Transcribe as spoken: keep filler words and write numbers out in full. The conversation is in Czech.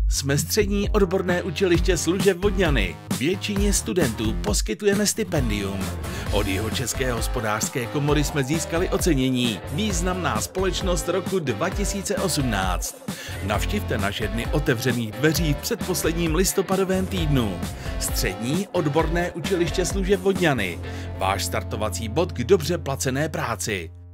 Jsme střední odborné učiliště služeb Vodňany. Většině studentů poskytujeme stipendium. Od Jihočeské hospodářské komory jsme získali ocenění Významná společnost roku dva tisíce osmnáct. Navštivte naše dny otevřených dveří v předposledním listopadovém týdnu. Střední odborné učiliště služeb Vodňany. Váš startovací bod k dobře placené práci.